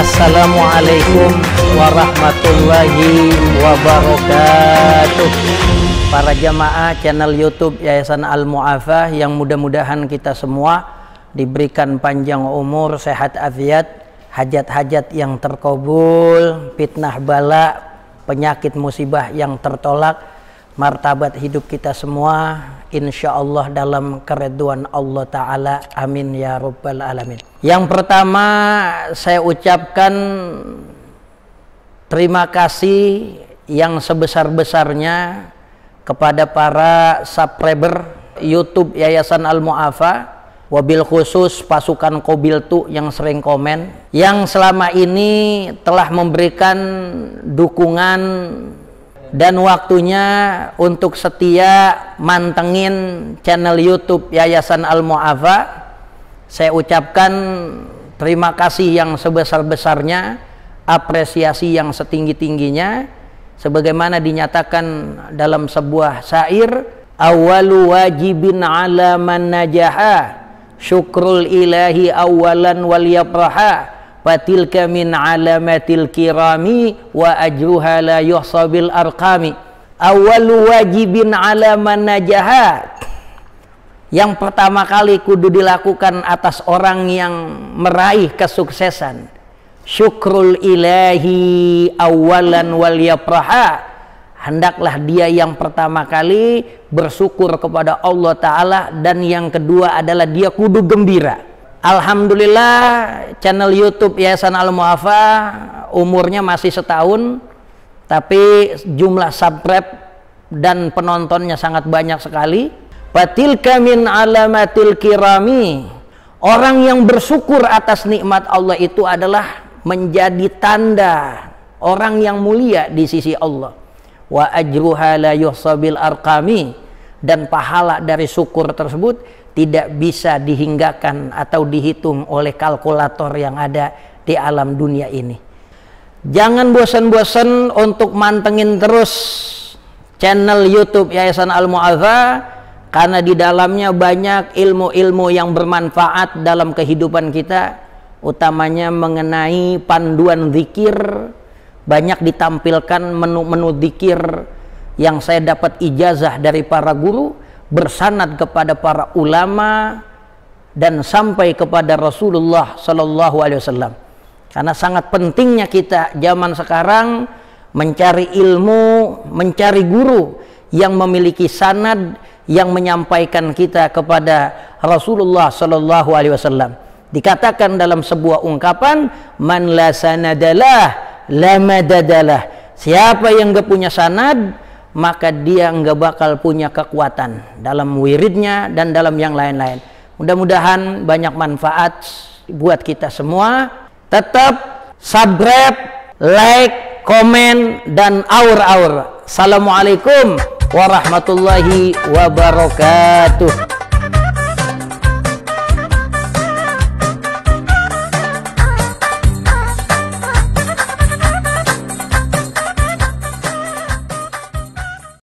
Assalamualaikum warahmatullahi wabarakatuh. Para jamaah channel YouTube Yayasan Al-Mu'afah yang mudah-mudahan kita semua diberikan panjang umur, sehat afiat, hajat-hajat yang terkabul, fitnah bala, penyakit musibah yang tertolak, martabat hidup kita semua insyaallah dalam keridhaan Allah Ta'ala, amin ya rabbal alamin. Yang pertama saya ucapkan terima kasih yang sebesar-besarnya kepada para subscriber YouTube Yayasan Al-Mu'afah, wabil khusus pasukan Qobiltu yang sering komen, yang selama ini telah memberikan dukungan dan waktunya untuk setia mantengin channel YouTube Yayasan Al-Mu'afah. Saya ucapkan terima kasih yang sebesar-besarnya, apresiasi yang setinggi-tingginya, sebagaimana dinyatakan dalam sebuah syair, awalu wajibin ala man najaha syukrul ilahi awalan wal yapraha fatilka min alamatil kirami wa ajruha la yuhsabil arqami. Awalu wajibin ala man najaha, yang pertama kali kudu dilakukan atas orang yang meraih kesuksesan, syukrul ilahi awalan wal yapraha, hendaklah dia yang pertama kali bersyukur kepada Allah Ta'ala, dan yang kedua adalah dia kudu gembira. Alhamdulillah channel YouTube Yayasan Al-Mu'afah umurnya masih setahun, tapi jumlah subscribe dan penontonnya sangat banyak sekali. Fatilka min alamatil kirami, orang yang bersyukur atas nikmat Allah itu adalah menjadi tanda orang yang mulia di sisi Allah. Wa ajruha la yuhsabil arqami, dan pahala dari syukur tersebut tidak bisa dihinggakan atau dihitung oleh kalkulator yang ada di alam dunia ini. Jangan bosan-bosan untuk mantengin terus channel YouTube Yayasan Al-Mu'afah, karena di dalamnya banyak ilmu-ilmu yang bermanfaat dalam kehidupan kita, utamanya mengenai panduan zikir. Banyak ditampilkan menu-menu zikir yang saya dapat ijazah dari para guru, bersanad kepada para ulama dan sampai kepada Rasulullah Sallallahu Alaihi Wasallam. Karena sangat pentingnya kita zaman sekarang mencari ilmu, mencari guru yang memiliki sanad yang menyampaikan kita kepada Rasulullah Sallallahu Alaihi Wasallam. Dikatakan dalam sebuah ungkapan, man la sanadalah la madadalah, siapa yang gak punya sanad maka dia gak bakal punya kekuatan dalam wiridnya dan dalam yang lain-lain. Mudah-mudahan banyak manfaat buat kita semua. Tetap subscribe, like, komen, dan aur-aur. Assalamualaikum warahmatullahi wabarakatuh.